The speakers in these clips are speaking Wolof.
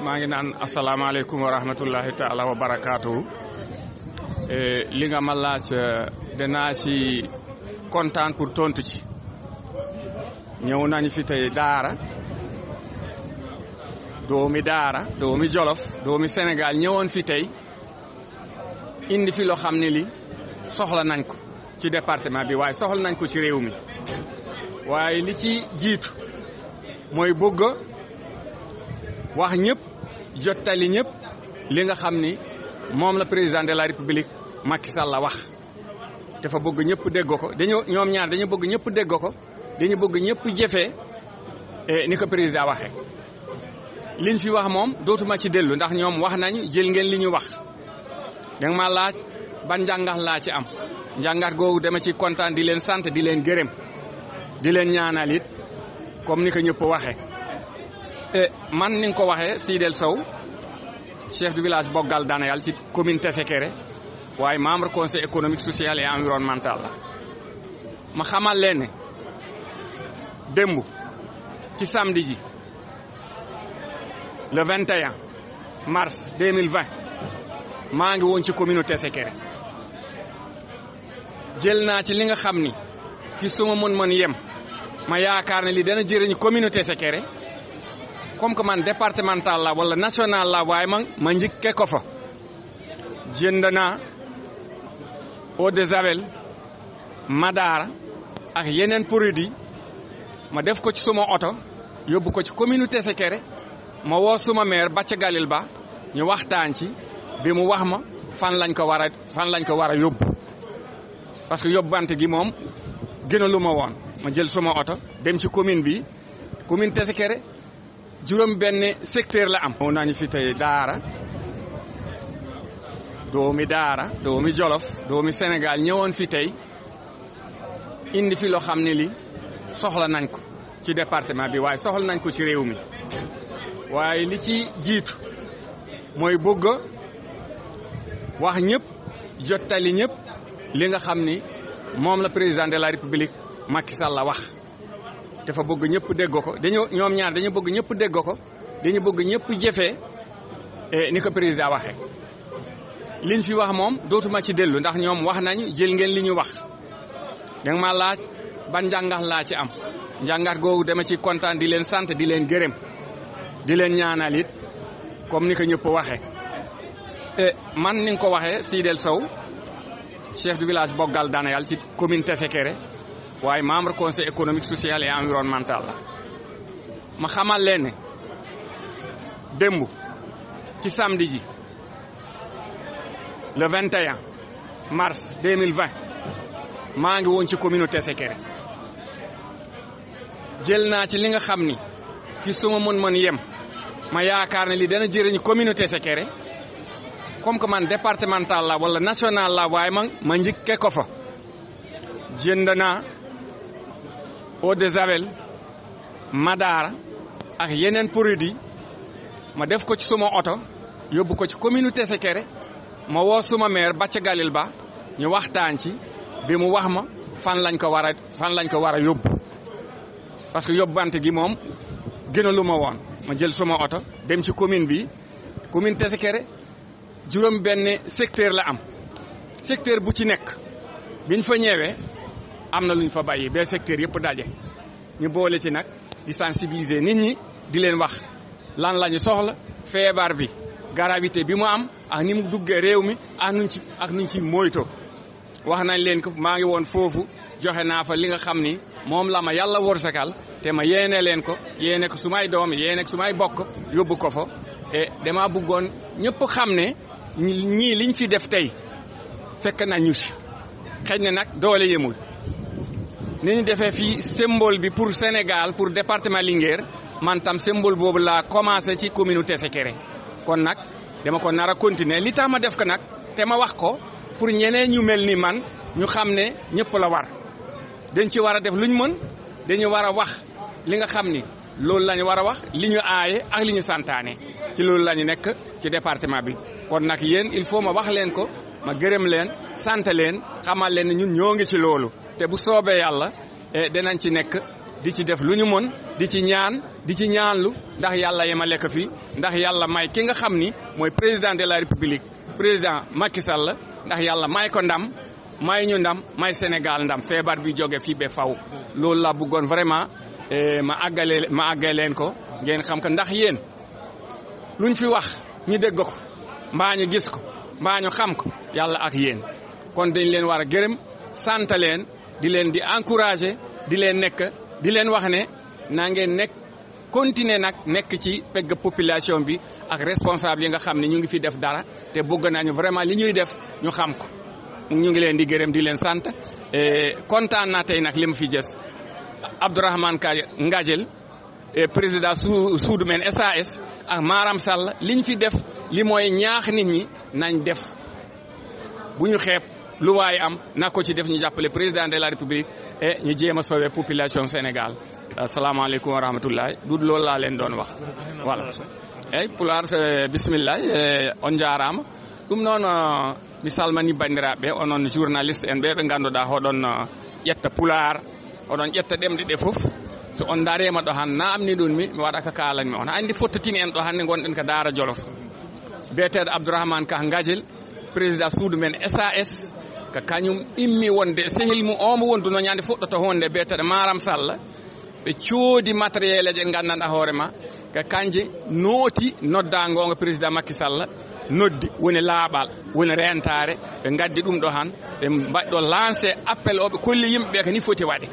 maa ngi naan asalaamaaleykum wa rahmatullahi taala wa barakaatu. Li nga ma laaj danaa ci kontaan pour tontu ci. ñëw nañu fi tey daara doomi Jolof doomi Sénégal ñëwoon fi tey indi fi loo xam ne li soxla nañ ko ci département bi waaye soxla nañ ko ci réew mi waaye li ci jiitu mooy bëgg wax ñëpp jottali ñëpp li nga xam ni moom la président de la république Macky Sall la wax dafa bëgg ñëpp dégg ko ñoom ñaar dañu bëgg ñëpp dégg ko dañu bëgg ñëpp jëfee ni ko président waxee liñ fi wax moom dootuma ci dellu ndax ñoom wax nañu jël ngeen li ñu wax danga ma laaj ban njàngat laa ci am njàngat googu dama ci kontaan di leen sant di leen gërëm di leen ñaanal it comme ni ko ñëpp waxee man ni nga ko waxee Sidel Sow chef du village Bogal Danayal ci commune Tessékéré waaye membre conseil économique social et environnemental la ma xamal leen ne démb ci samedi ji le 21 mars 2020 maa ngi woon ci commune Tessékéré jël naa ci li nga xam ni fi suma mën yem ma yaakaar ne li dana jëriñ commune Tessékéré comme que man départemental la wala national la waaye ma njëkke ko fa jënd naa eau de javel Madara ak yeneen produit ma def ko ci suma oto yóbbu ko ci commune Tessékéré ma woo suma maire Bacca Galil Ba ñu waxtaan ci bi mu wax ma fan lañ ko war a yóbbu parce que yóbbante gi moom gënalu ma woon ma jël suma oto dem ci commune Tessékéré juróom benn secteur la am. moo nañu fi tey doomi Jolof doomi Sénégal ñëwoon fi tey indi fi loo xam ne li soxla nañ ko ci département bi waaye soxla nañ ko ci réew mi waaye li ci jiitu mooy bëgg wax ñëpp jottali ñëpp li nga xam ni moom la président de la république Macky Sall la wax dafa bëgg ñëpp dégg ko ñoom ñaar dañu bëgg ñëpp dégg ko dañu bëgg ñëpp jëfee ni ko président waxee liñ fi wax moom dootuma ci dellu ndax ñoom wax nañu jël ngeen li ñu wax danga ma laaj ban njàngat laa ci am njàngat googu dama ci kontaan di leen sant di leen gërëm di leen ñaanal it comme ni ko ñëpp waxee man ni nga ko waxee Sidel Sow chef du village Bogal Danayal ci commune Tessékéré waaye membre conseil économique social et environnemental la ma xamal leen ne démb ci samedi ji le 21 mars 2020 maa ngi woon ci commune Tessékéré jël naa ci li nga xam ni fi suma mën yem ma yaakaar ne li dana jëriñ commune Tessékéré comme que man départemental la wala national la waaye ma njëkke ko fa jënd naa eau de javel Madara ak yeneen produit ma def ko ci suma oto yóbbu ko ci commune Tessékéré ma woo suma maire Bacca Galil Ba ñu waxtaan ci bi mu wax ma fan lañ ko war a yóbbu parce que yóbbante gi moom gënalu ma woon ma jël suma oto dem ci commune Tessékéré juróom benn secteur la am secteur bu ci nekk biñ fa ñëwee am na luñ fa bàyyi ba secteur yëpp daje ñu boole ci nag di sensibiliser nit ñi di leen wax lan la ñu soxla feebar bi gravité bi mu am ak ni mu duggee réew mi ak nuñ ci moyto wax nañ leen ko maa ngi woon foofu joxe naa fa li nga xam ni moom la ma yàlla wërsëgal te ma yéene leen ko yéene ko sumay doom yéene ko sumay bokk yóbbu ko fa et dama bëggoon ñëpp xam ne ñii liñ fi def tey fekk na ñu si xëy na nag doole yemul ni ñu defee fii symbole bi pour Sénégal pour département Linguère man tam symbole boobu laa commencé ci commune Tessékéré kon nag dama ko nar a continuer li tax ma def ko nag te ma wax ko pour ñeneen ñu mel ni man ñu xam ne ñëpp la war dañ ci war a def luñ mën dañu war a wax li nga xam ni loolu la ñu war a wax li ñu aaye ak li ñu santaane ci loolu la ñu nekk ci département bi kon nag yéen il faut ma wax leen ko ma gërëm leen sant leen xamal leen ne ñun ñoo ngi ci loolu te bu soobee yàlla dinañ ci nekk di ci def lu ñu mën di ci ñaan di ci ñaanlu ndax yàlla yemale ko fi ndax yàlla may ki nga xam ni mooy président de la république président Macky Sall ndax yàlla may ko ndam may ñu ndam may Sénégal ndam feebar bi jóge fii ba faw loolu la bëggoon vraiment ma àggale leen ko ngeen xam ko ndax yéen luñ fi wax ñi dégg ko mbaa ñu gis ko mbaa ñu xam ko yàlla ak yéen kon dañ leen war a gërëm sant leen di leen di encourager di leen wax ne na ngeen continuer nag nekk ci pegg population bi ak responsable yi nga xam ne ñu ngi fi def dara te bëgg nañu vraiment li ñuy def ñu xam ko ñu ngi leen di gërëm di leen sant kontaan naa tey nag li mu fi jës Abdourahmane Ka Ngadiel président Soudoumen SAS ak Maram Sall liñ fi def li mooy ñaax nit ñi nañ def bu ñu xeeb lu waay am na ko ci def ñu jàppale président de la république et ñu jéem a sauver population Sénégal asalaamaaleykum wa rahmatullahi du loolu laa leen doon wax voilà eyyi Pulaar bisimillah on jarama ɗum noon mi salmini bandiraɓe onon journaliste en ɓe ganduɗa oɗon ƴetta Pulaar oɗon ƴetta ɗemɗe ɗe fof so on darema ɗo han namni ɗum mi waɗa ko kalanmi on andi fottotini en ɗo hannde gonɗen ko Daara Jolof biyeteɗo Abdourahmane Ka Ngadiel président Soudoumen SAS ko kañum immi wonde sehil mum omo wonduno ñande fuɗɗoto honde biyeteɗo Maram Sall ɓe coodi matériel eje gandanɗa hoorema ko kanje nooti noddagongo président Macky Sall noddi woni laaɓal woni rentare ɓe gaddi ɗum ɗo han ɓe mbaɗi ɗo lancé appel oɓe kolli yimɓeɓe ko ni foti waɗe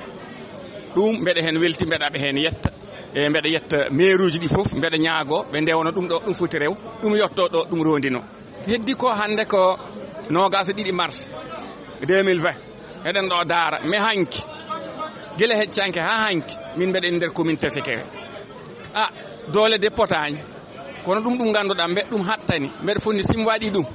ɗum mbeɗa hen welti mbeɗaɓe hen yetta e mbeɗa yetta maire uji ɗi foof mbeɗa ñaago ɓe ndewno ɗum ɗo ɗum foti rew ɗum yetto ɗo ɗum rondino heddi ko hande ko 22 mars 2020 eɗen ɗo Daara mais hanki guila heccanke ha hanki min mbeɗa nder commune Tessékéré doole de potani kono ɗum ganduɗa mbeɗa ɗum hattani mbeɗa fonni sim waɗi ɗum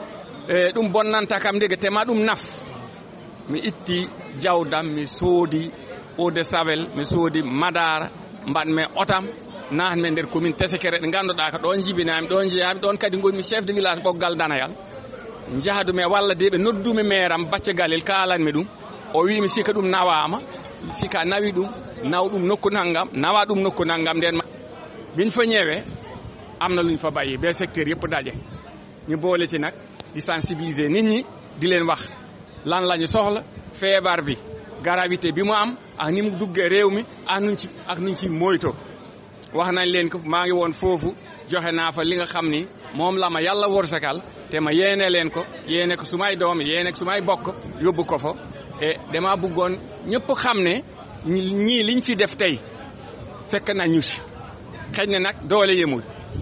ɗum bonnanta kam ndege tema ɗum naf mi itti jawdam mi soodi eau de savel mi soodi madara mbaɗmi otam natmi nder commune Tessékéré ɗe ganduɗa ko ɗon jibinami ɗon jeeyami ɗon kadi gonmi chef de village ɓoggal Danayal jahadumi walla de ɓe noddumi maire am Bacce Galel kalanmi ɗum o wimi sika ɗum nawama sika nawi ɗum naw ɗum nokku naggam nawa ɗum nokku naggam nden biñ fa ñëwee am na luñ fa bàyyi ba secteur yëpp daje ñu boole ci nag di sensibiliser nit ñi di leen wax lan la ñu soxla feebar bi gravité bi mu am ak ni mu duggee réew mi ak nuñ ci moyto wax nañ leen ko maa ngi woon foofu joxe naa fa li nga xam ni moom la ma yàlla wërsëgal te ma yéene leen ko yéene ko sumay doom yéene ko sumay bokk yóbbu ko fa et dama bëggoon ñëpp xam ne ñii liñ fi def tey fekk na ñu si xëy na nag doole yemul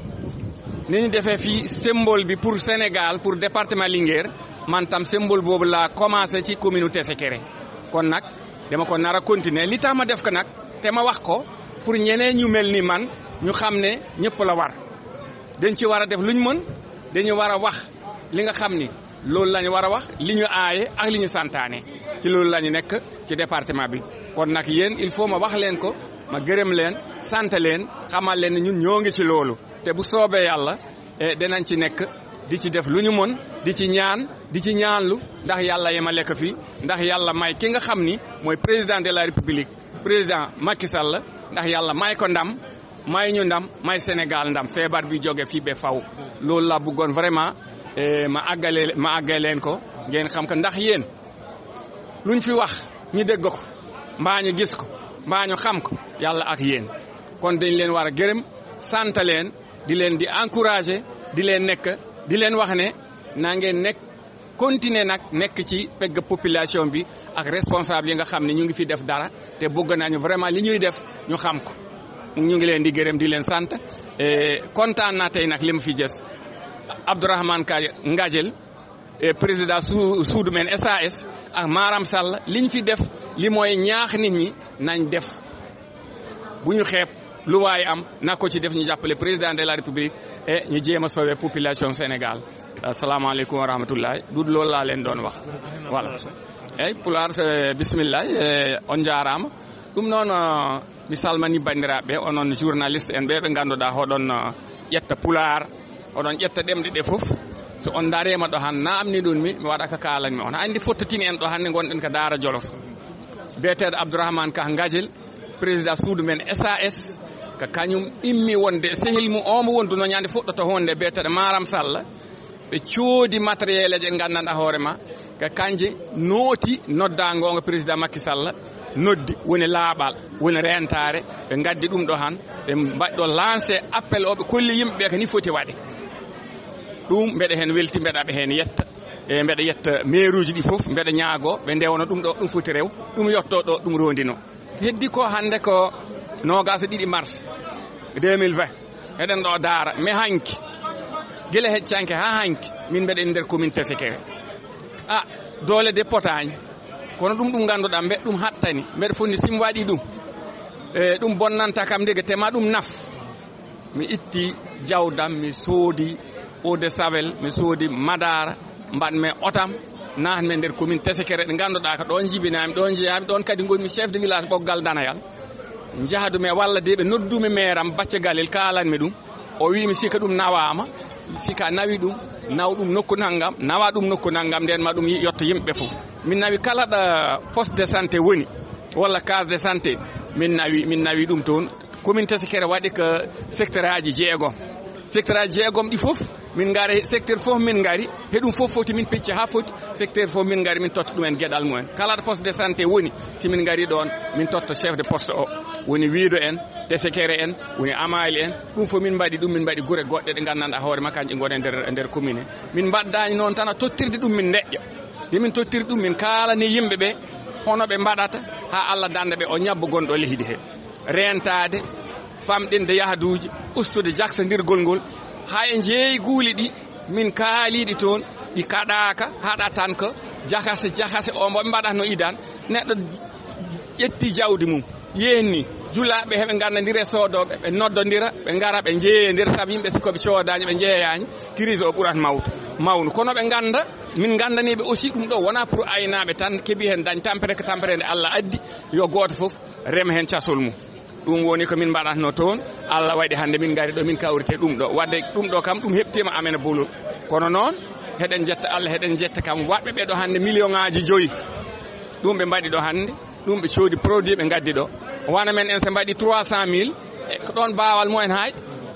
ni ñu defee fii symbole bi pour Sénégal pour département Linguère man tam symbole boobu laa commencé ci commune Tessékéré kon nag dama ko nar a continuer li tax ma def ko nag te ma wax ko pour ñeneen ñu mel ni man ñu xam ne ñëpp la war dañ ci war a def luñ mën dañu war a wax li nga xam ni loolu la ñu war a wax li ñu aaye ak li ñu santaane ci loolu la ñu nekk ci département bi kon nag yéen il faut ma wax leen ko ma gërëm leen sant leen xamal leen ñun ñoo ngi ci loolu te bu soobee yàlla dinañ ci nekk di ci def lu ñu mën di ci ñaanlu ndax yàlla yemale ko fi ndax yàlla may ki nga xam ni mooy président de la république président Macky Sall ndax yàlla may ko ndam may ñu ndam may Sénégal ndam feebar bi jóge fii ba faw loolu la bëggoon vraiment ma àggale leen ko ngeen xam ko ndax yéen luñ fi wax ñi dégg ko mbaa ñu gis ko mbaa ñu xam ko yàlla ak yéen kon dañ leen war a gërëm sant leen di leen di encourager di leen wax ne na ngeen continuer nag nekk ci pegg population bi ak responsable yi nga xam ne ñu ngi fi def dara te bëgg nañu vraiment li ñuy def ñu xam ko ñu ngi leen di gërëm di leen sant kontaan naa tey nag li mu fi jës Abdourahmane Ka Ngadiel président Soudoumen SAS ak Maram Sall liñ fi def li mooy ñaax nit ñi nañ def bu ñu xeeb lu waay am na ko ci def ñu jàppale président de la république et ñu jéem a sauver population Sénégal asalaamaaleykum wa rahmatullahi du loolu laa leen doon wax voilà eyyi Pulaar bisimillah on jarama ɗum noon mi salmini bandiraɓe onon journaliste en ɓe ganduɗa oɗon ƴetta Pulaar oɗon ƴetta ɗemɗe ɗe fof so on darema ɗo han namni ɗum mi waɗa ko kalanmi on andi fottotini en ɗo hannde gonɗen ko Daara Jolof biyeteɗo Abdourahmane Ka Ngadiel président suudu men SAS ka kañum immi wonde sehil mu omo wondu no ñande fuɗɗoto honde beteɗo Maram Sall ɓe coodi matériel eje gandanɗa hoorema ka kanje nooti noddagonga président Macky Sall noddi woni laaɓal woni rentare ɓe gaddi ɗum ɗo han ɓe mbaɗi ɗo lancé appel oɓe kolli yimɓeɓe ko ni foti waɗe ɗum mbeɗa hen welti mbeɗaɓe hen yetta e mbeɗa yetta maire uji ɗi foof mbeɗa ñaago ɓe ndewno ɗum ɗo ɗum foti rew ɗum yetto ɗo ɗum rondino heddi ko hande ko 22 mars 2020 eɗen ɗo daara mais hanki guila heccanke ha hanki min mbeɗen nder commune Tessékéré doole de potani kono ɗum ganduɗa mbeɗa ɗum hattani mbeɗa fonni sim waɗi ɗum ɗum bonnanta kam ndege tema ɗum naf mi itti jawdam mi soodi eau de savel mi soodi madara mbaɗmi otam natmi nder commune Tessékéré ɗe ganduɗa ko ɗon jibinami ɗon jeeyami ɗon kadi gonmi chef de village ɓoggal danayal jahadumi e walla de ɓe noddumi maire am Bacce Galil kalanmi ɗum o wimi sika ɗum nawama sika nawi ɗum naw ɗum nokku naggam nawa ɗum nokku naggam nden ma ɗum yetto yimɓe fof min nawi kala ɗo poste de santé woni walla case de santé min nawi ɗum toon commune Tessékéré waɗi ko secteur aji jeegom ɗi fof min gari secteur fof min gari he ɗum fof foti min pecci ha foti secteur fof min gari min totta ɗumen gueɗal mumen kala ɗo poste de santé woni si min gari ɗon min totta chef de poste o woni Wiido en Tessékéré en woni Amayli en ɗum fof min mbaɗi ɗum min mbaɗi guure goɗɗe ɗe gandanɗa hoorema kanƴe gone nder commune min mbaddani noon tan a tottirde ɗum min deƴƴa nde min tottirde ɗum min kalani yimɓeɓe hono ɓe mbaɗata ha Allah danda ɓe o ñabbo gonɗo leydi he rentade famɗinde yahaduji ustude jaksodirgol ngol ha e jeeyi guuli ɗi min kaaliɗi toon ɗi kaɗaka haɗa tan ko jakase o mboɓe mbaɗatno idan neɗɗo ƴetti jawdi mum yenni julaɓe heɓe gandodira sodoɓe ɓe noddodira ɓe gara ɓe jeeyodir saabu yimɓe sikoɓe coodani ɓe jeeyani crise o ɓurat mawnu kono ɓe ganda min gandaniɓe aussi ɗum ɗo wona pour aynaɓe tan keeɓi hen dañ tampere ko tampere nde Allah addi yo goto foof rema hen casol mum ɗum woni ko min mbaɗatno toon Allah waɗi hande min gari ɗo min kawrite ɗum ɗo wadde ɗum ɗo kam ɗum heɓtima amen bolol kono noon heɗen jetta Allah heɗen jetta kam waɓɓe ɓe ɗo hande million ŋaji 5 ɗum ɓe mbaɗi ɗo hande ɗum ɓe coodi produit ɓe gaddi ɗo wana men en so mbaɗi 300.000 e ko ɗon bawal mumen hayde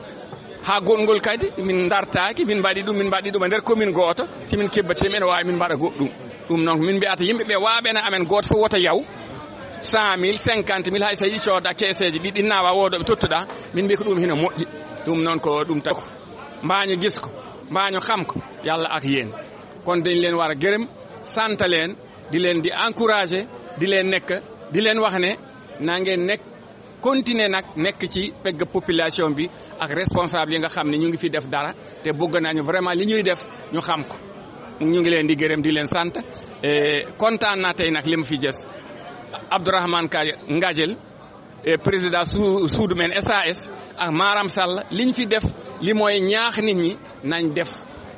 ha gongol kadi min dartaki min mbaɗi ɗum e nder commune goto simin kebbatimi ene wawi min mbaɗa goɗɗum ɗum noon min mbiyata yimɓeɓe waɓene amen goto fof woto yaw 100.000 50.000 hay so yiɗi cooda keeseji ɗiɗi nawa wodoɓe tottuɗa min mbi ko ɗum hina moƴƴi ɗum noon ko ɗum tako mbaño gisko mbaño xamko yalla ak yéen kono dañ leen war a gërëm sant leen di leen di encourager di leen nekk di leen wax ne na ngeen nekk continuer nag nekk ci pegg population bi ak responsable yi nga xam ne ñu ngi fi def dara te bëgg nañu vraiment li ñuy def ñu xam ko ñu ngi leen di gërëm di leen sant kontaan naa tey nag li mu fi jës Abdourahmane Ka Ngadiel président suudu men SAS ak Maram Sall liñ fi def li mooy ñaax nit ñi nañ def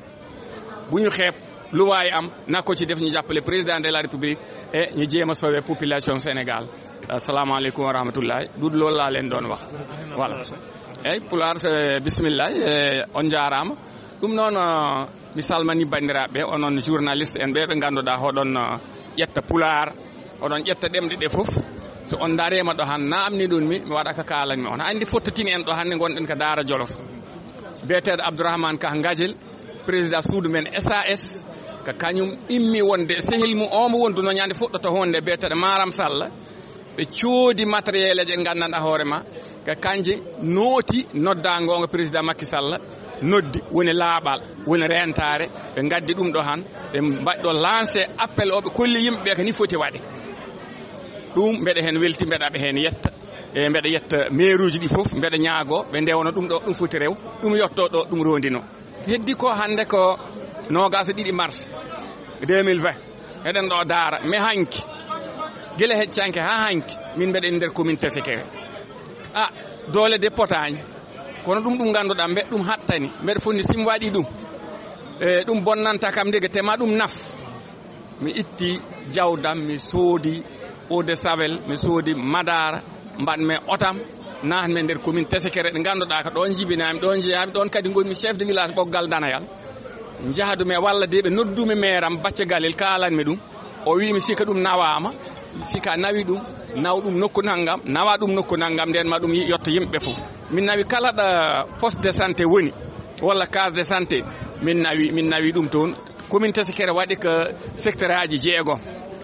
bu ñu xeeb lu waay am na ko ci def ñu jàppale président de la république et ñu jéem a sauver population Sénégal asalaamaaleykum wa rahmatullahi du loolu laa leen doon wax voilà eyyi Pulaar bismillah on jarama ɗum noon mi salmani bandiraɓe onon journaliste en ɓe ganduɗa hoɗon ƴetta Pulaar oɗon ƴetta ɗemɗe ɗe fof so on darema ɗo han namni ɗum mi waɗa ko kalanmi on andi fottotini en ɗo hande gonɗen ko Daara Jolof biyeteɗo Abdourahmane Ka Ngadiel président suudu men SAS ko kañum immi wonde sehil mu omo wondu no ñande fuɗɗoto honde biyeteɗo Maram Sall ɓe coodi matériel eje gandanɗa hoorema ko kanje nooti noddagonga président Macky Sall noddi woni laaɓal woni rentare ɓe gaddi ɗum ɗo han ɓe mbaɗi ɗo lancé appel oɓe kolli yimɓeɓe ko ni foti waɗe ɗum mbeɗa hen welti mbeɗaɓe hen yetta e mbeɗa yetta maire uji ɗi foof mbeɗa ñaago ɓe ndewno ɗum ɗo ɗum foti rew ɗum yetto ɗo ɗum rondino heddi ko hande ko 22 mars 2020 eɗen ɗo daara mais hanki guila heccanke ha hanki min mbeɗen nder commune Tessékéré doole de potani kono ɗum ganduɗa mbeɗa ɗum hattani mbeɗa fonni sim waɗi ɗum ɗum bonnanta kam ndege tema ɗum naf mi itti jawdam mi soodi eau de savel mi soodi madara mbaɗmi otam natmi nder commune Tessékéré ɗe ganduɗa ko ɗon jibinami ɗon jeeyami ɗon kadi gonmi chef de village ɓoggal danayal jahadumi e walla de ɓe noddumi maire am Bacce Galil kalanmi ɗum o wimi sika ɗum nawama sika nawi ɗum naw ɗum nokku nanngam nawa ɗum nokku nanngam nden ma ɗum yotta yimɓe fof min nawi kala ɗo poste de santé woni walla case de santé min nawi ɗum toon commune Tesakere waɗi ko secteur aji jeegom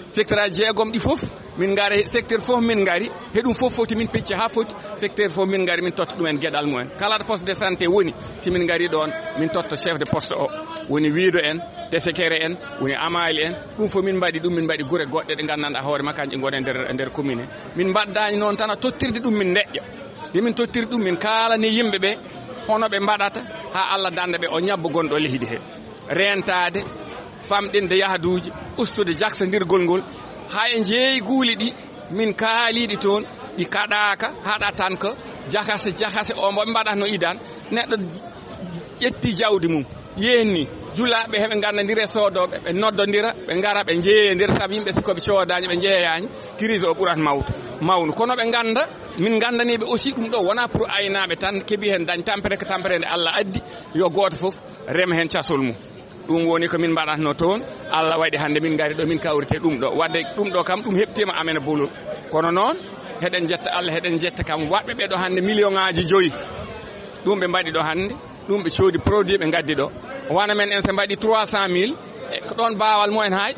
ɗi fof min ngari secteur fof min ngari he ɗum fof foti min pecci ha foti secteur fof min ngari min totta ɗumen gueɗal mumen kala ɗo poste de santé woni si min ngari ɗon min totta chef de poste o woni Wiido en Tesakere en woni Amayli en ɗum fof min mbaɗi gure goɗɗe ɗe gandanɗa hoore ma kanƴe gone nder commune he min mbaddani noon tan a tottirde ɗum min deƴƴa nde min tottirde ɗum min kalani yimɓeɓe hono ɓe mbaɗata ha Allah danda ɓe o ñabbo gonɗo leydi he rentade famɗinde yahaduji ustude jaksodirgol ngol ha e jeeyi guuli ɗi min kaaliɗi toon ɗi kaɗaka haɗa tan ko jakase o mboɓe mbaɗatno idan neɗɗo ƴetti jawdi mum yenni julaɓe heɓe gandodira sodoɓe ɓe noddodira ɓe gara ɓe jeeyodir saabu yimɓe sikoɓe codani ɓe jeeyani crise o ɓurat mawnu kono ɓe ganda min gandaniɓe aussi ɗum ɗo wona pour aynaɓe tan keeɓi hen dañ tampere ko tampere nde Allah addi yo goto foof rema hen casol mum ɗum woni ko min mbaɗatno toon Allah waɗi hande min gari ɗo min kawrite ɗum ɗo wadde ɗum ɗo kam ɗum heɓtima amen bolol kono noon heɗen jetta Allah heɗen jetta kam waɓɓe ɓe ɗo hande million ŋaji 5 ɗum ɓe mbaɗi ɗo hande ɗum ɓe coodi produit ɓe gaddi ɗo wana men en so mbaɗi 300.000 e ko ɗon bawal mumen hayde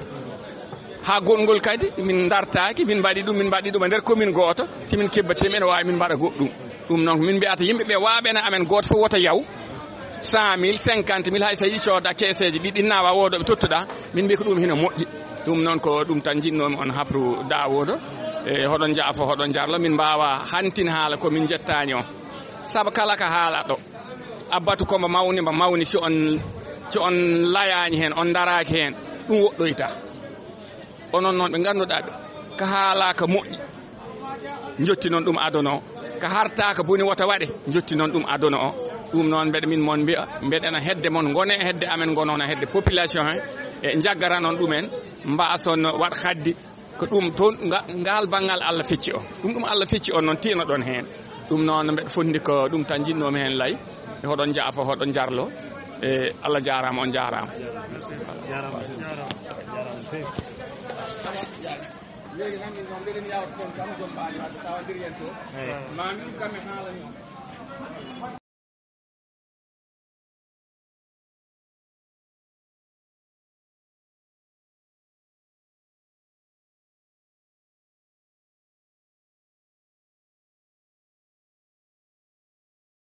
ha gongol kadi min dartaki min mbaɗi ɗum e nder commune goto simin kebbatima ene wawi min mbaɗa goɗɗum ɗum noon min mbiyata yimɓeɓe waɓene amen goto fof woto yaw 100.000 50.000 hay so yiɗi cooda keeseji ɗi nawa wodoɓe tottuɗa min mbi ko ɗum hina moƴƴi ɗum noon ko ɗum tan jinnomi on habru dawodo e hoɗon jaafo hoɗon jarlo min mbawa hantin haala ko min jettani on saabu kala ka haala ɗo abbatu komba mawni si on layani hen on daraki hen ɗum woɗɗoyta onon noon ɓe ganduɗa ɓe ko haala ko moƴƴi jotti noon ɗum aduna o ko harta ko boni wota waɗe jotti noon ɗum aduna o ɗum noon mbeɗa min moon mbiya mbeɗena hedde moon gone hedde amen gonono hedde population he e jaggara noon ɗumen mbason waɗ haddi ko ɗum toon ngal banggal Allah fecci o ɗum Allah fecci on noon tino ɗon hen ɗum noon mbeɗa fondi ko ɗum tan jinnomi hen lay e hoɗon jaafo hoɗon jarlo e Allah jarama on jarama léegi nag ñoom mbiɗen yawta toon kam jom mbaɗi wadde tawa ndir yen to ma min kam e haala ñoom